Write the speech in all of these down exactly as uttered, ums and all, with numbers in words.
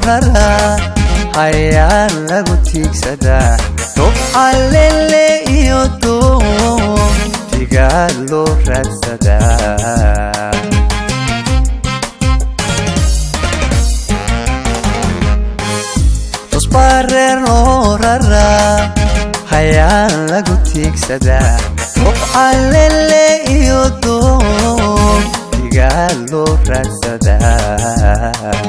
rara hayaan lagu tiigsadaa tubxalele iyo doontigaa loo raadsadaa tusbareer loo rara hayaan lagu tiigsadaa tubxalele iyo doontigaa loo raadsadaa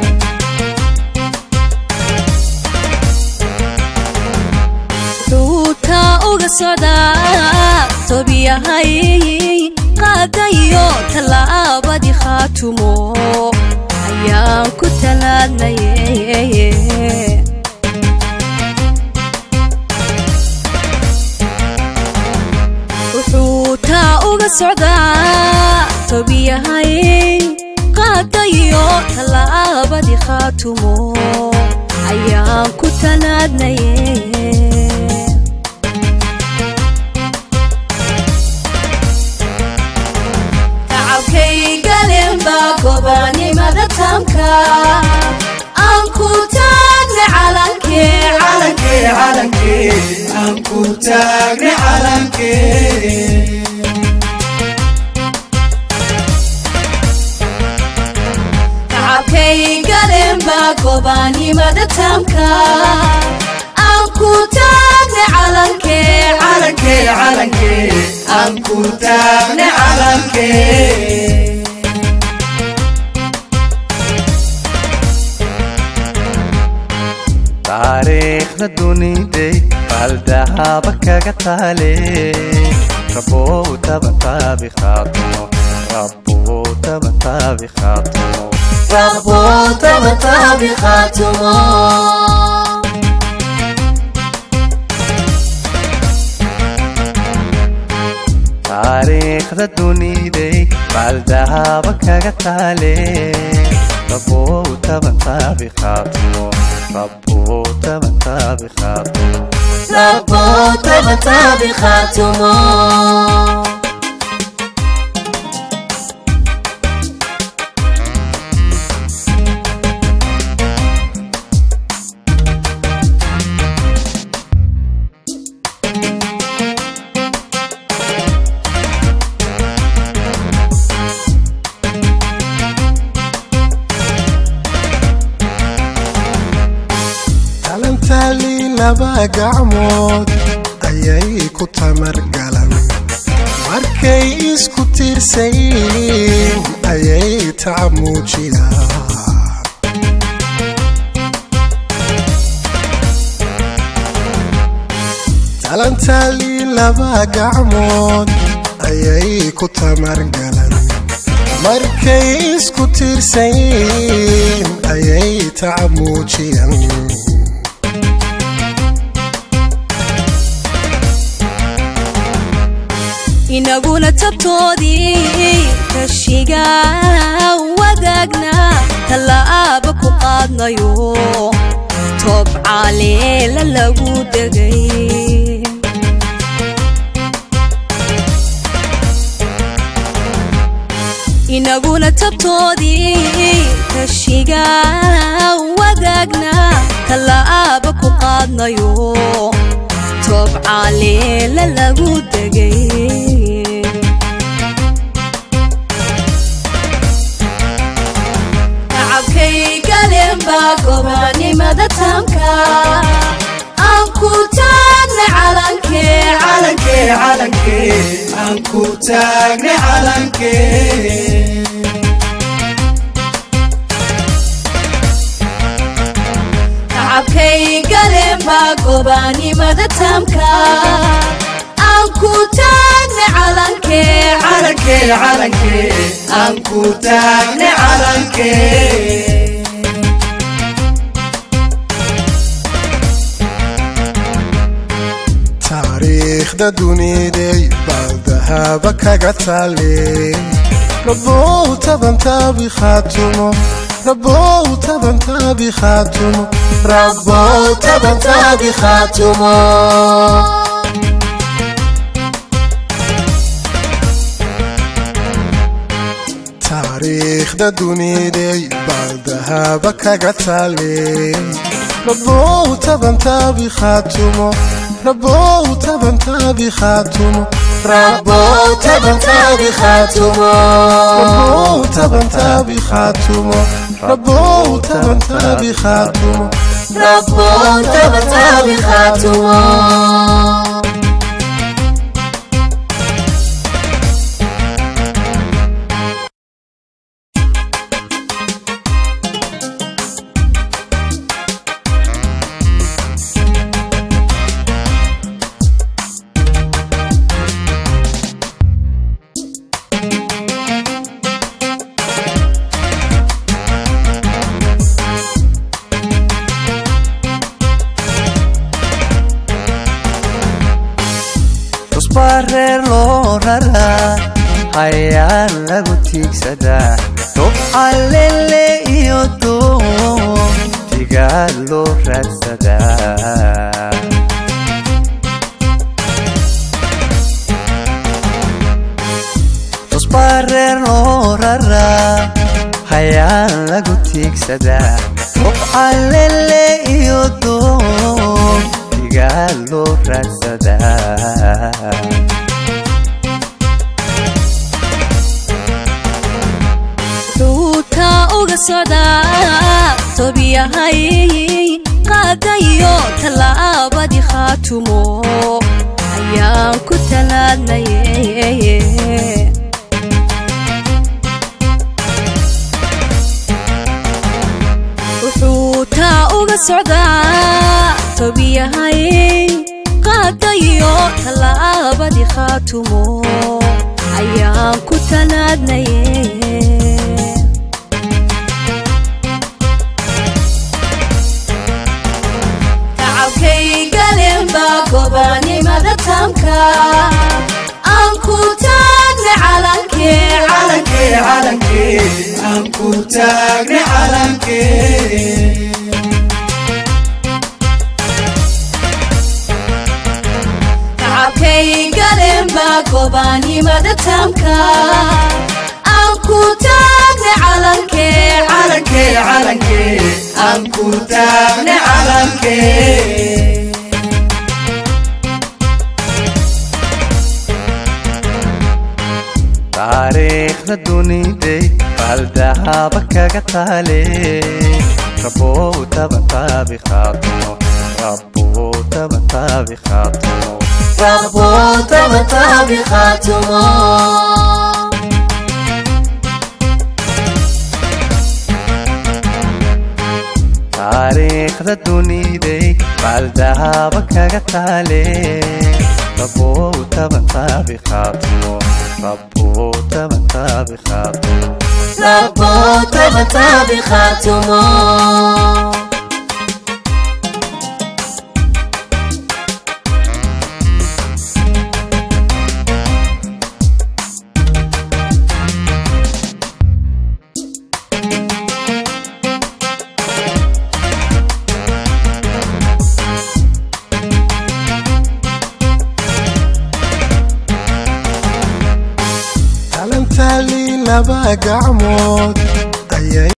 soda tobiyahay qaadayo talaabadi khaatumo ayaan ku talaadnaye wuxuu taa uga socdaa tobiyahay qaadayo talaabadi khaatumo ayaan ku talaadnaye gobani madatamka anku taagna calanke calanke calanke anku taagna calanke tacabkay galenba gobani madatamka anku taagna calanke calanke calanke anku taagna calanke taariikhda duniday baldahaba kaga taale rabbow tabataabi khaatumo rabbow tabataabi khaatumo rabbow tabataabi khaatumo taariikhda duniday baldahaba kaga taale rabbow tabataabi khaatumo rabbow tabataabi khaatumo rabbow tabataabi khaatumo laba gacmood ayay ku tamargalan markay isku tiirsayin ayay tacamuujiyaan talantaali laba gacmood ayay ku tamargalan markay isku tiirsayin ayay tacamuujiyaan inaguna tabtoodii kashiga wadaagna talaaba ku qaadnayo toob caaleela lagu degay inaguna tabtoodii kashiga wadaagna talaaba ku qaadnayo toob caaleela lagu degay gobani madatamka anku taagna calanke calanke calanke anku taagna calanke tacabkay galenba gobani madatamka anku taagna calanke calanke calanke anku taagna calanke taariikhda duniday baldahaba kaga taale rabbow tabantaabi khaatumo rabbow tabantaabi khaatumo rabbow tabantaabi khaatumo taariikhda duniday bal dahaba kaga taale rabow tabantaabi khaatumo rabow tabantaabi khaatumo rabow tabantaabi khaatumo rabow tabantaabi khaatumo rabow tabantaabi khaatumo rabow tabantaabi khaatumo reer loo raraa hayaan lagu tiigsadaa tobcalele iyo doontigaa loo raadsadaa tusbaa reer loo raraa hayaan lagu tiigsadaa tobcalele iyo doontigaa loo raadsadaa uga socdaa tobiyahay qaadayo talaabadi khaatumo ayaan ku talaadnaye wuxuu taa uga socdaa tobiyahay qaadayo talaabadi khaatumo ayaan ku talaadnaye gobani madatamka anku taagna calanke calanke calanke anku taagna calanke tacabkay galemba gobani madatamka anku taagna calanke calanke calanke anku taagna calanke taariikhda duniday bal dahaba kaga taale rabow tabantaabi khaatumo rabow tabantaabi khaatumo rabow tabantaabi khaatumo taariikhda duniday bal dahaba kaga taale rabow tabantaabi khaatumo rabow tabantaabi khaatumo rabow tabantaabi khaatumo laba gacmood ayay